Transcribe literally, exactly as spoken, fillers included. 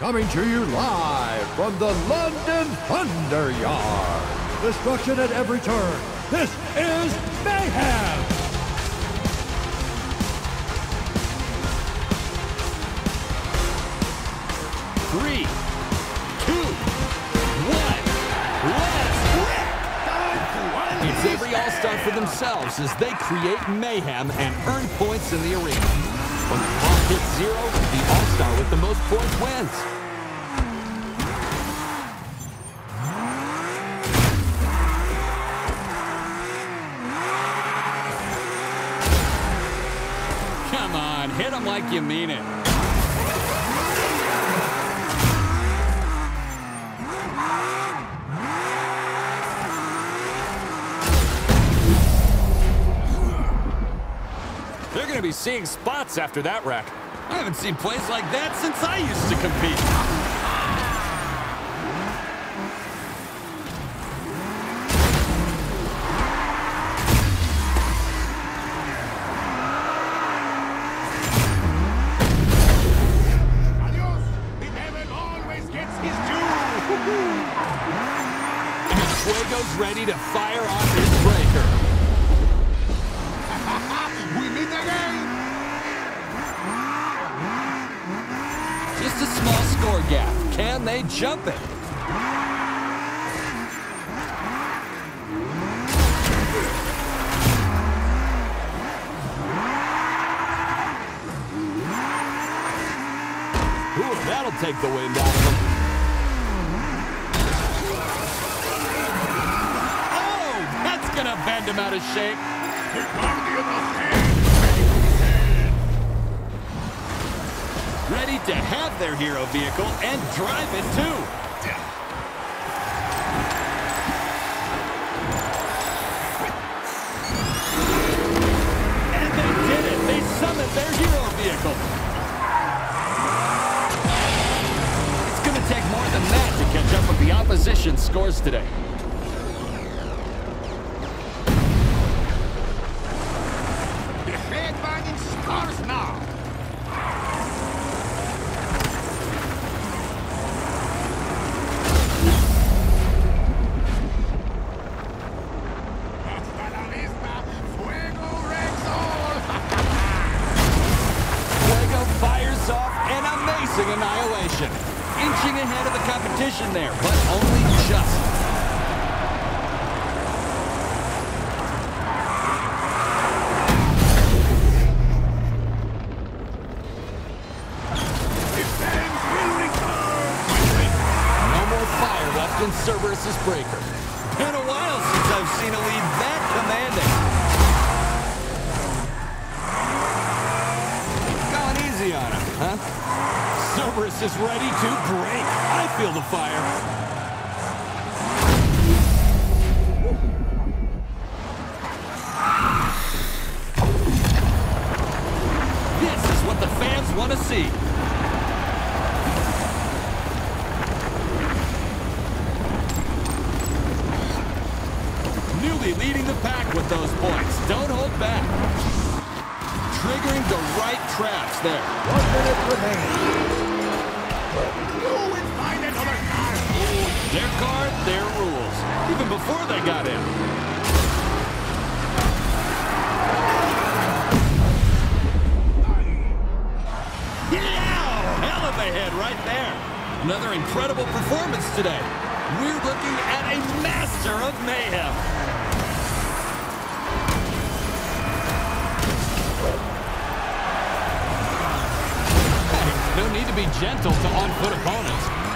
Coming to you live from the London Thunder Yard. Destruction at every turn. This is Mayhem! Three, two, one, let's rip! It's every All-Star for themselves as they create mayhem and earn points in the arena. When the clock hits zero, the All-Star with the most points wins. Come on, hit them like you mean it. They're going to be seeing spots after that wreck. I haven't seen plays like that since I used to compete. Adios! The devil always gets his due! And Fuego's ready to fire off his breaker. We meet again! Just a small score gap. Can they jump it? Ooh, that'll take the wind out of them. Oh, that's gonna bend him out of shape. The guardian of hell! Ready to have their hero vehicle and drive it too. And they did it. They summoned their hero vehicle. It's going to take more than that to catch up with the opposition's scores today. The headbanging scars now! Hasta la vista, Fuego Rexall! Fuego fires off an amazing annihilation. Inching ahead of the competition there, but only just. Defense will return! No more fire left in Cerberus's breaker. Been a while since I've seen a lead that commanding. Going easy on him, huh? Cerberus is ready to break. I feel the fire. This is what the fans want to see. Newly leading the pack with those points. Don't hold back. Triggering the right traps there. One minute remains. You will find another car! Their card, their rules. Even before they got in. Yeah! Hell of a hit right there. Another incredible performance today. We're looking at a master of mayhem. Hey, no need to be gentle to on-foot opponents.